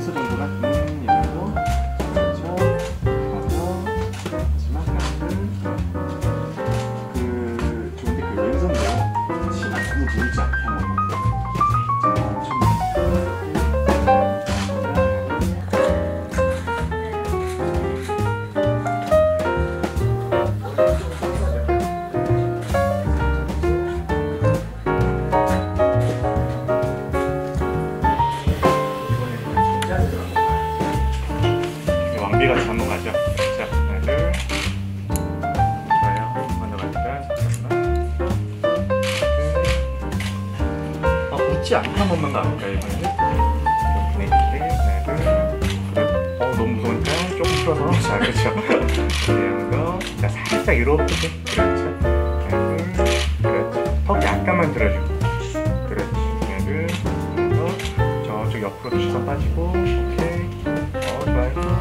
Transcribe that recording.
미소 정도가 이 정도. 그렇죠. 맞아. 마지막 하나는 좋은데 그 왼손도 치마 너무 물지 않게 한번 완비같이 한번 가죠. 자, 하나, 둘. 좋아요. 하나 맞다. 잠깐만. 웃지 않고 한 번만 가볼까요, 이번에는? 이렇게 하나, 둘. 너무 무서우니까 조금 풀어서. 자, 그렇죠. 이런 자, 살짝 이렇게. 그렇죠. 하나, 둘. 그렇죠. 턱 약간만 들어주고. 그렇지. 하나, 둘. 저쪽 옆으로도 시선 빠지고. 오케이. 좋아요.